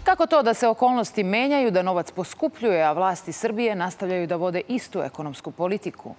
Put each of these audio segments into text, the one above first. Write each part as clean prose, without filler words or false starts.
Kako to da se okolnosti menjaju, da novac poskupljuje, a vlasti Srbije nastavljaju da vode istu ekonomsku politiku?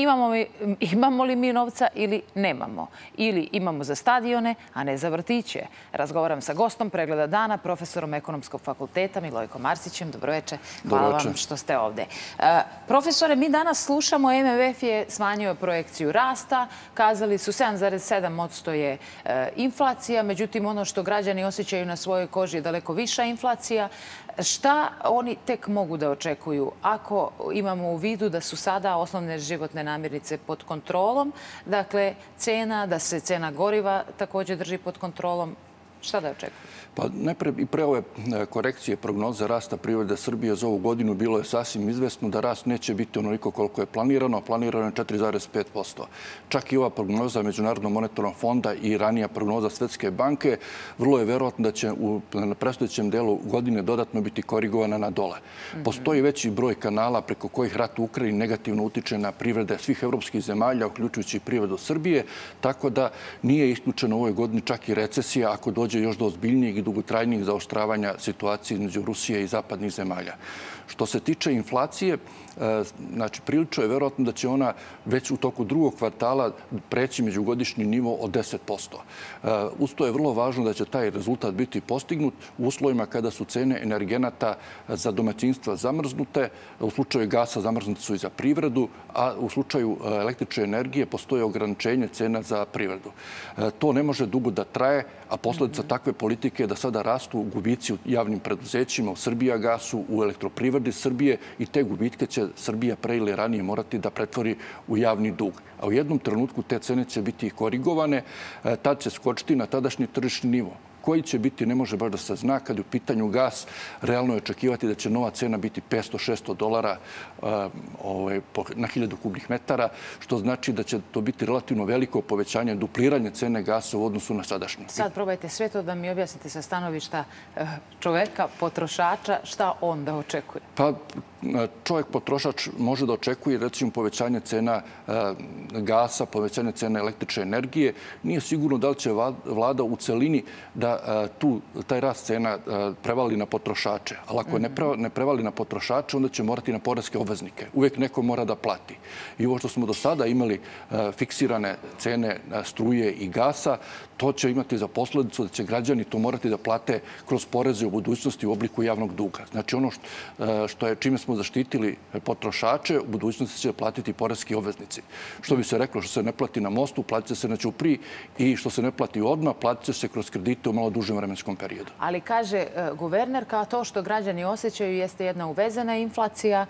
Imamo li mi novca ili nemamo? Ili imamo za stadione, a ne za vrtiće? Razgovaram sa gostom Pregleda dana, profesorom Ekonomskog fakulteta Milojkom Arsićem. Dobroveče. Hvala vam što ste ovde. Profesore, mi danas slušamo, MMF je smanjio projekciju rasta, kazali su 7,7% je inflacija, međutim ono što građani osjećaju na svojoj koži je daleko viša inflacija. Šta oni tek mogu da očekuju ako imamo u vidu da su sada osnovne životne namirnice pod kontrolom, dakle da se cena goriva također drži pod kontrolom? Šta da očekuju? Pa najpre i pre ove korekcije prognoze rasta privrede Srbije za ovu godinu bilo je sasvim izvesno da rast neće biti onoliko koliko je planirano, a planirano je 4,5%. Čak i ova prognoza Međunarodnog monetarnog fonda i ranija prognoza Svetske banke vrlo je verovatno da će na predstojećem delu godine dodatno biti korigovana na dole. Postoji veći broj kanala preko kojih rat u Ukrajini negativno utiče na privrede svih evropskih zemalja, uključujući i privredu Srbije, tako da nije isključeno u ovoj godini čak i recesija ako dođe još do ozbiljnijeg i dugotrajnijih zaoštravanja situacije između Rusije i zapadnih zemalja. Što se tiče inflacije, znači prilično je verovatno da će ona već u toku drugog kvartala preći međugodišnji nivo od 10%. Usto je vrlo važno da će taj rezultat biti postignut u uslovima kada su cene energenata za domaćinstva zamrznute, u slučaju gasa zamrznute su i za privredu, a u slučaju električne energije postoje ograničenje cena za privredu. To ne može dugo da traje, a posledica takve politike je da sada rastu gubici u javnim preduzećima, u Srbijagasu, u Elektroprivredi Srbije i te gubitke će Srbija pre ili ranije morati da pretvori u javni dug. A u jednom trenutku te cene će biti korigovane, tad će skočiti na tadašnji tržišni nivo. Koji će biti, ne može baš da se zna. Kad je u pitanju gas, realno je očekivati da će nova cena biti $500-600 na 1000 kubnih metara, što znači da će to biti relativno veliko povećanje, dupliranje cene gasa u odnosu na sadašnje. Sad probajte sve to da mi objasnite sa stanovišta čoveka, potrošača, šta on da očekuje? Pa čovjek potrošač može da očekuje recimo povećanje cena gasa, povećanje cena električne energije. Nije sigurno da li će vlada u celini da taj rast cena prevali na potrošače. Ali ako ne prevali na potrošače, onda će morati na poreske obveznike. Uvijek neko mora da plati. I ovo što smo do sada imali fiksirane cene struje i gasa, to će imati za posledicu da će građani to morati da plate kroz poreze u budućnosti u obliku javnog duga. Znači ono čime smo zaštitili potrošače, u budućnosti će platiti poreski obveznici. Što bi se reklo, što se ne plati na mostu, platit će se na ćupriji i što se ne plati odmah, platit će se kroz kredite u malo dužem vremenskom periodu. Ali kaže guverner, kao to što građani osjećaju jeste jedna uvezena inflacija.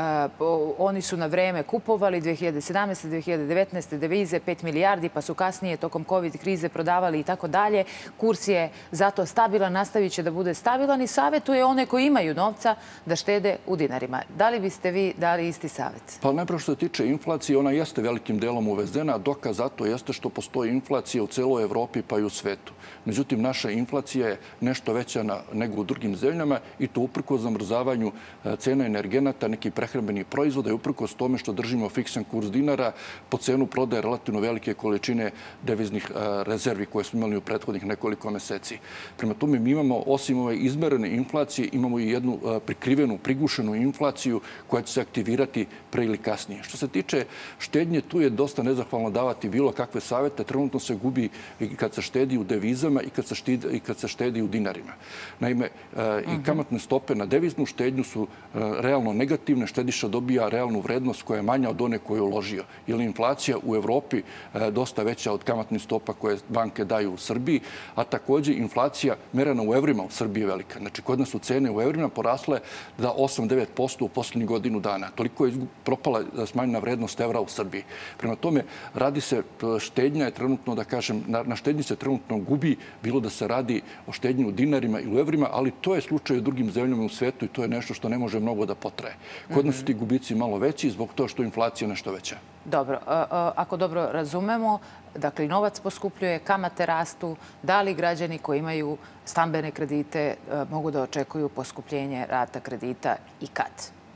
Oni su na vreme kupovali 2017. 2019. devize 5 milijardi, pa su kasnije tokom COVID krize prodavali i tako dalje. Kurs je zato stabilan, nastavit će da bude stabilan i savjetuje one koji imaju novca da štede u dinarima. Da li biste vi dali isti savjet? Pa najprvo što se tiče inflacije, ona jeste velikim delom uvezena, a dokaz zato jeste što postoji inflacija u celoj Evropi pa i u svetu. Međutim, naša inflacija je nešto veća nego u drugim zemljama i to uprkos zamrzavanju cena energenata, nekih prehrambenih proizvoda i uprkos tome što držimo fiksan kurs dinara, po cenu prodaje relativno velike količine deviznih rezervi koje smo imali u prethodnih nekoliko meseci. Prema tome, mi imamo, osim ove izmerene inflacije, imamo i jednu prikrivenu, prigušenu inflaciju koja će se aktivirati pre ili kasnije. Što se tiče štednje, tu je dosta nezahvalno davati bilo kakve savete. Trenutno se gubi i kad se štedi u devizama i kad se štedi u dinarima. Naime, i kamatne stope na deviznu štednju su realno negativne. Štediša dobija realnu vrednost koja je manja od one koju je uložio. Jer inflacija u Evropi dosta veća od kamatnih stopa koje banke daju u Srbiji, a također inflacija merena u evrima u Srbiji je velika. Znači, kod nas su cene u evrima porasle za 8-9% u posljednjih godinu dana. Toliko je propala smanjena vrednost evra u Srbiji. Prema tome, radi se štednja je trenutno, da kažem, na štednji se trenutno gubi, bilo da se radi o štednji u dinarima ili u evrima, ali to je slučaj u drugim zemljama u svetu i to je nešto što ne može mnogo da potraje. Kod nas su ti gubici malo veći zbog toga što je inflacija nešto veća. Dobro. Ako dobro razumemo, dakle, novac poskupljuje, kamate rastu, da li građani koji imaju stambene kredite mogu da očekuju poskupljenje rata kredita i kad?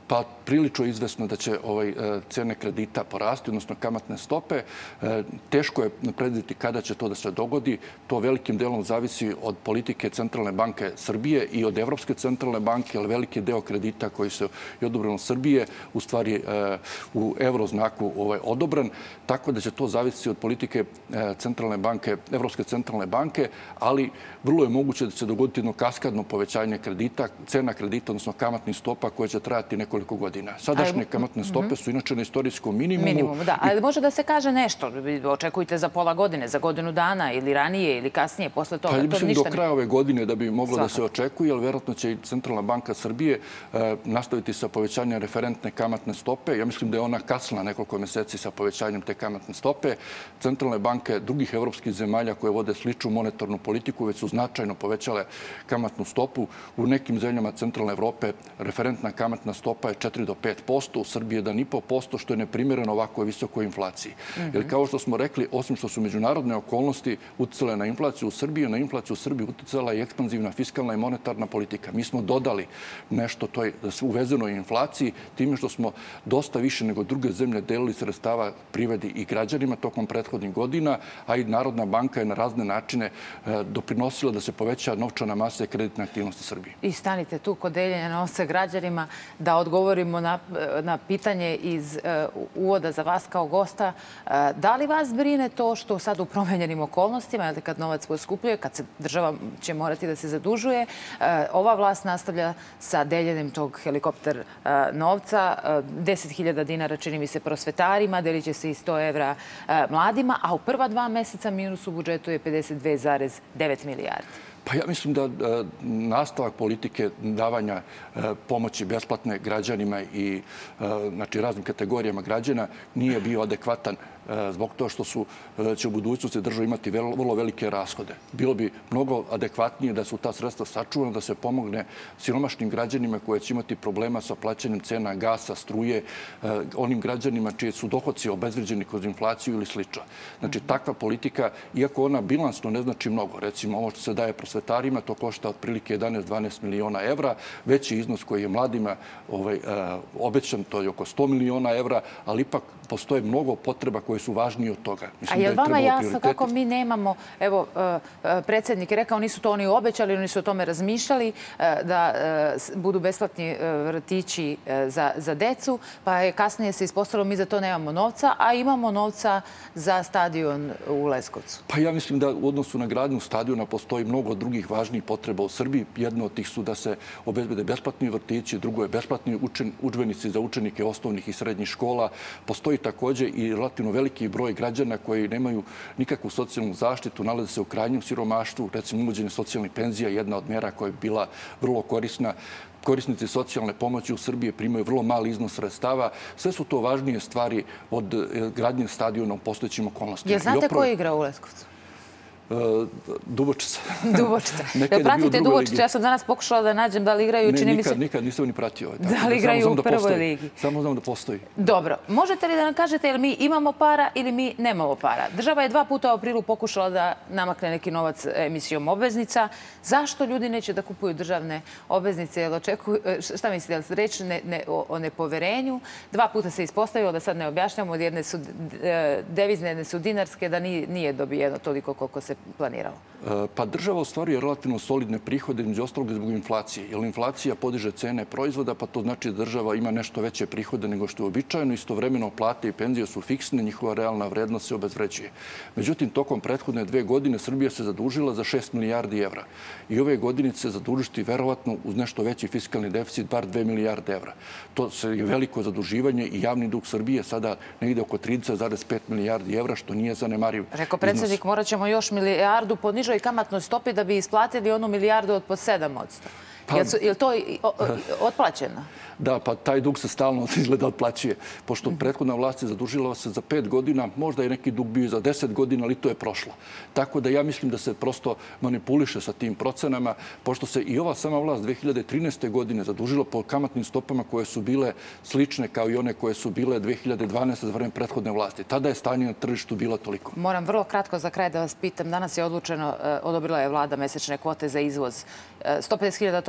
Pa prilično izvesno da će cene kredita porasti, odnosno kamatne stope. Teško je predvidjeti kada će to da se dogodi. To velikim delom zavisi od politike Centralne banke Srbije i od Evropske centralne banke, ali veliki deo kredita koji se je odobren od Srbije u stvari u evroznaku odobren. Tako da će to zavisiti od politike Centralne banke, Evropske centralne banke, ali vrlo je moguće da će dogoditi jedno kaskadno povećanje kredita, cena kredita, odnosno kamatnih stopa koje će trajati nekoliko godina. Sadašnje kamatne stope su inače na istorijskom minimumu. Da, ali može da se kaže nešto. Očekujte za pola godine, za godinu dana ili ranije ili kasnije, posle toga. Pa mislim do kraja ove godine da bi moglo da se očekuje, ali verovatno će i Centralna banka Srbije nastaviti sa povećanjem referentne kamatne stope. Ja mislim da je ona kasnila nekoliko meseci sa povećanjem te kamatne stope. Centralne banke drugih evropskih zemalja koje vode sličnu monetarnu politiku već su značajno povećale kamatnu stopu. U nekim zemljama Centralne Evrope referentna kamatna stopa je 4 do 5%, u Srbiji 1,5%, što je neprimjereno ovako visokoj inflaciji. Jer kao što smo rekli, osim što su međunarodne okolnosti uticale na inflaciju u Srbiji, na inflaciju u Srbiji uticala i ekspanzivna fiskalna i monetarna politika. Mi smo dodali nešto toj uvezenoj inflaciji time što smo dosta više nego druge zemlje delili sredstava privredi i građanima tokom prethodnih godina, a i Narodna banka je na razne načine doprinosila da se poveća novčana masa i kreditna aktivnost u Srbiji. I stanite tu kod deljenja novca građanima da odgovorimo na pitanje iz uvoda za vas kao gosta. Da li vas brine to što sad u promenjenim okolnostima, kad novac poskupljuje, kad se država će morati da se zadužuje, ova vlast nastavlja sa deljenjem tog helikopter novca, 10.000 dinara čini mi se prosvetarima, delit će se i 100 evra mladima, a u prva 2 meseca minus u budžetu je 52,9 milijardi. Pa ja mislim da nastavak politike davanja pomoći besplatne građanima i raznim kategorijama građana nije bio adekvatan zbog toga što će u budućnosti država imati vrlo velike rashode. Bilo bi mnogo adekvatnije da su ta sredstva sačuvana, da se pomogne siromašnim građanima koji će imati problema sa plaćanjem cena gasa, struje, onim građanima čiji su dohodci obezvređeni kroz inflaciju ili slično. Znači, takva politika, iako ona bilansno ne znači mnogo, recimo ovo što se daje prosvetarima, to košta otprilike 11-12 miliona evra, veći iznos koji je mladima obećan, to je oko 100 miliona evra, ali ipak postoje mnogo potreba koje su važnije od toga. A je li vama jasno kako mi nemamo, evo, predsjednik je rekao, nisu to oni obećali, oni su o tome razmišljali, da budu besplatni vrtići za decu, pa je kasnije se ispostavilo mi za to nemamo novca, a imamo novca za stadion u Leskovcu. Pa ja mislim da u odnosu na gradnju stadiona postoji mnogo drugih važnijih potreba u Srbiji. Jedno od tih su da se obezbede besplatni vrtići, drugo je besplatni udžbenici za učenike osnovnih i srednjih škola. Postoji također i relativno veliki broj građana koji nemaju nikakvu socijalnu zaštitu, nalaze se u krajnjem siromaštvu, recimo uvođenje socijalnih penzija, jedna od mjera koja je bila vrlo korisna. Korisnici socijalne pomoći u Srbiji primaju vrlo mali iznos sredstava. Sve su to važnije stvari od gradnje stadiona u postojećim okolnostima. Jel znate ko igra u Leskovcu? Dubočica. Dubočica. Jel pratite Dubočicu? Ja sam danas pokušala da nađem da li igraju, čini mi se... Nikad nisam ni pratio. Da li igraju u prvoj ligi? Samo znam da postoji. Dobro. Možete li da nam kažete jel mi imamo para ili mi nemamo para? Država je 2 puta u aprilu pokušala da namakne neki novac emisijom obveznica. Zašto ljudi neće da kupuju državne obveznice? Šta mislite? Reč o nepoverenju. 2 puta se ispostavilo, da sad ne objašnjamo, od jedne su devizne, jedne su dinarske, da nije dobijeno toliko koliko se planiralo. Pa država ostvaruje relativno solidne prihode, među ostalog zbog inflacije. Jer inflacija podiže cene proizvoda, pa to znači da država ima nešto veće prihode nego što je običajno. Istovremeno plate i penzije su fiksne, njihova realna vrednost se obezvređuje. Međutim, tokom prethodne 2 godine Srbija se zadužila za 6 milijardi evra. I ove godine će se zadužiti verovatno uz nešto veći fiskalni deficit, bar 2 milijarde evra. To je veliko zaduživanje i javni dug Srbije sada negde oko 30,5 milijardi evra, što nije zanemarivo. Rekao predsjednik, morat ćemo još milijardu po nižoj kamatnoj stopi da bi isplatili onu milijardu od po 7%. Je li to otplaćeno? Da, pa taj dug se stalno izgleda otplaćuje. Pošto prethodna vlast je zadužila se za 5 godina, možda je neki dug bio za 10 godina, ali to je prošlo. Tako da ja mislim da se prosto manipuliše sa tim procenama, pošto se i ova sama vlast 2013. godine zadužila po kamatnim stopama koje su bile slične kao i one koje su bile 2012. za vreme prethodne vlasti. Tada je stanje na tržištu bilo toliko. Moram vrlo kratko za kraj da vas pitam. Danas je odlučeno, odobrila je vlada mesečne kvote za izvoz 150.000 tona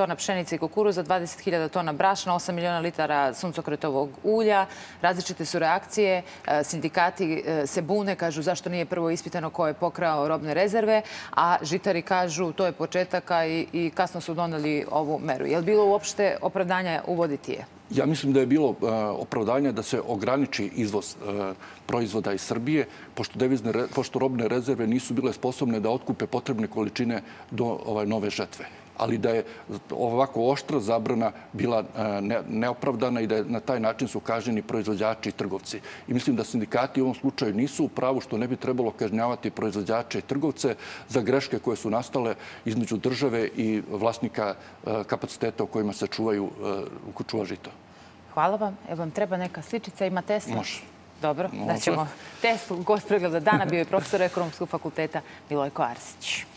tona pšenice i kukuruza, 20.000 tona brašna, 8 miliona litara suncokretovog ulja. Različite su reakcije. Sindikati se bune, kažu zašto nije prvo ispitano ko je pokrao robne rezerve, a žitari kažu to je početaka i kasno su doneli ovu meru. Je li bilo uopšte opravdanja uvoditi je? Ja mislim da je bilo opravdanje da se ograniči izvoz proizvoda iz Srbije, pošto robne rezerve nisu bile sposobne da otkupe potrebne količine do nove žetve. Ali da je ovako oštra zabrana bila neopravdana i da na taj način su kažnjeni proizvođači i trgovci. I mislim da sindikati u ovom slučaju nisu u pravu, što ne bi trebalo kažnjavati proizvođače i trgovce za greške koje su nastale između države i vlasnika kapaciteta u kojima se čuva žito. Hvala vam. Evo vam treba neka sličica, ima Tesla? Može. Dobro, da ćemo Teslu. Gost pregleda dana bio je profesor Ekonomskog fakulteta Milojko Arsić.